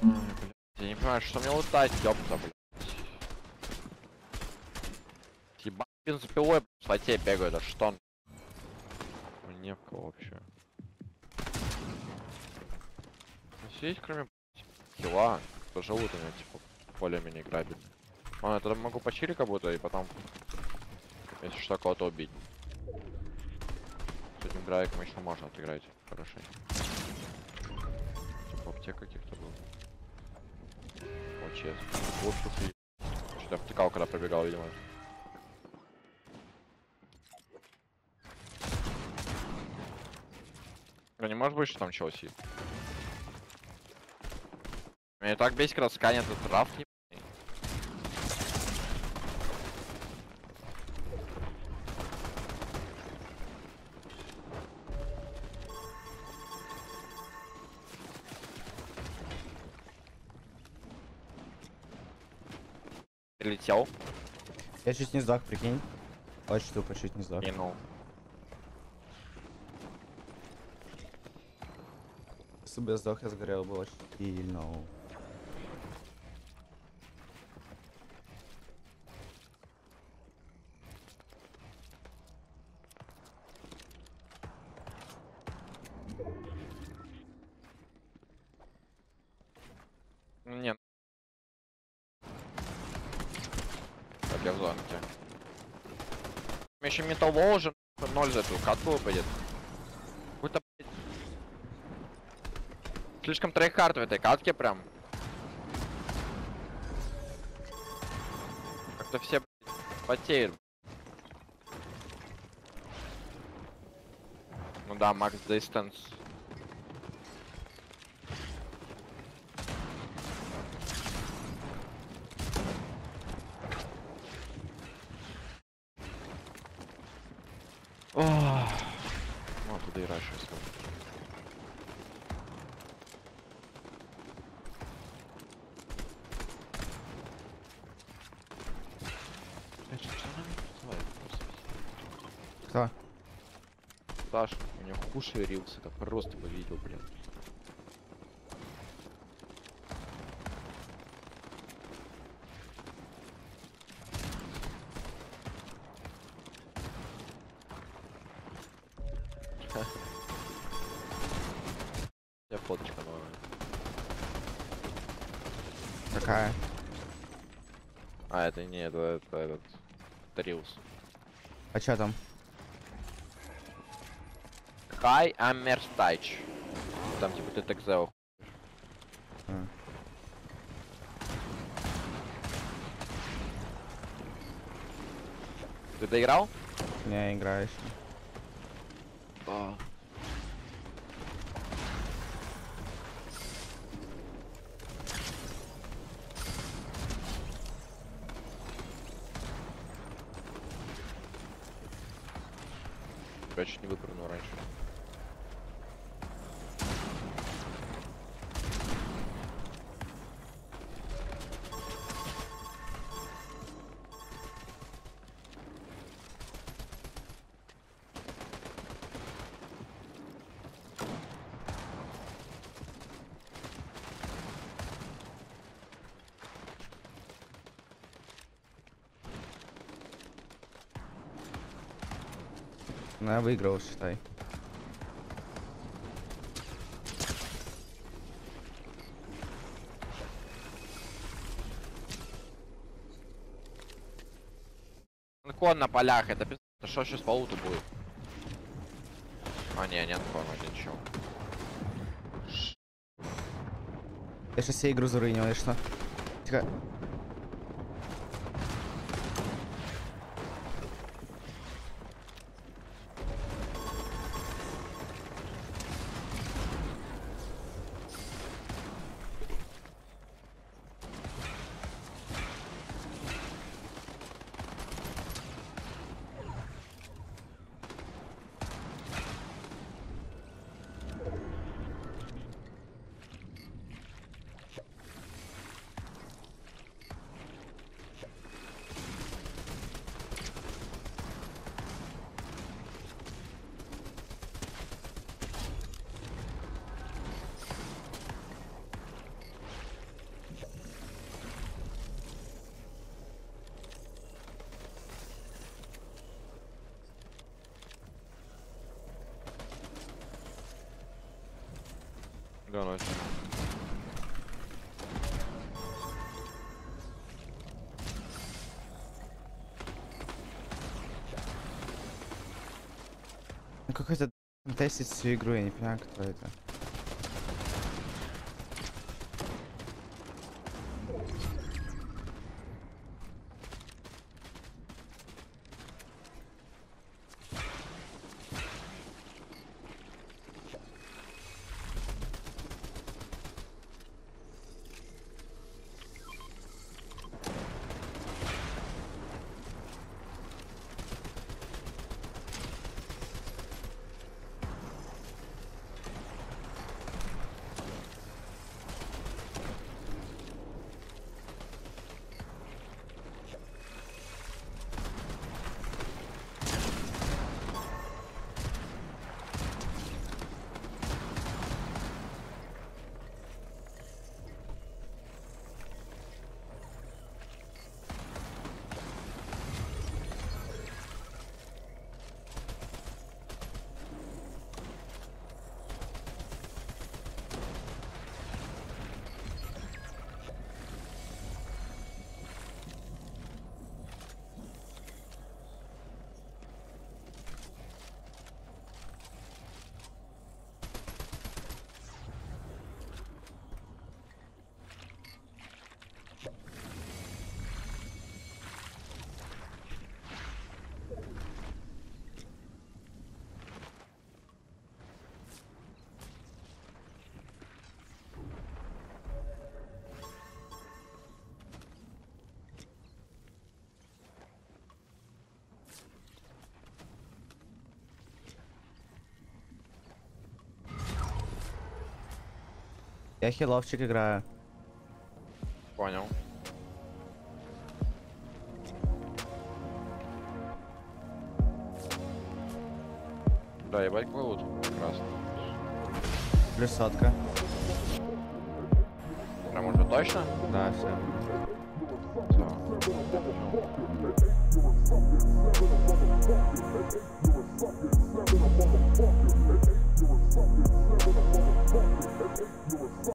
Ай, блядь, я не понимаю, что мне лутать, ёпта, блядь. Ебать, бензопилой по слоте бегаю, да что он? Ну, не в кого вообще. Есть, кроме хила, тоже лут у меня, типа, более-менее играбельный. А, я тогда могу почили как будто, и потом, если что, кого-то убить. С этим драйком еще можно отыграть хорошо. Типа аптек каких-то был. О, честно. Лучше что-то втыкал, когда пробегал, видимо. Ну не может быть, что там Челси. Меня так бесит, когда сканет этот раф не. Прилетел. Я чуть не сдох, прикинь. Очень тупо чуть не сдох. Кинул. Если бы я сдох, я сгорел бы очень сильно. Нет. Так, я в зонке. Еще металлол уже 0 за эту катку выпадет. Какой-то, блядь, слишком трейхард в этой катке прям. Как-то все, блядь, потеют. Ну да, Макс Дистанс. Ну, туда и раньше все. Что она мне присылает просто? Кто? Даш, у него хуже рилс, это просто повидел, блин. Я фоточка новая. Какая? А, это не, это этот. Это рилс. А чё там? Хай Амерстайч. Там типа ты так зел. А. Ты доиграл? Не, играешь. Да. Я чуть не выпрыгнул раньше. Ну, я выиграл, считай. Анкон на полях, это пиздец. Что сейчас по луту будет? А, не анкон, один чел. Я сейчас все игру зарынил, и что? Тихо. Ганать. Ну какой-то тестить всю игру, я не понимаю, кто это. Я хиловчик играю. Понял. Да, ебать какой лут. Прекрасно. Плюс сотка. Прям уже точно? Да, все. Всё.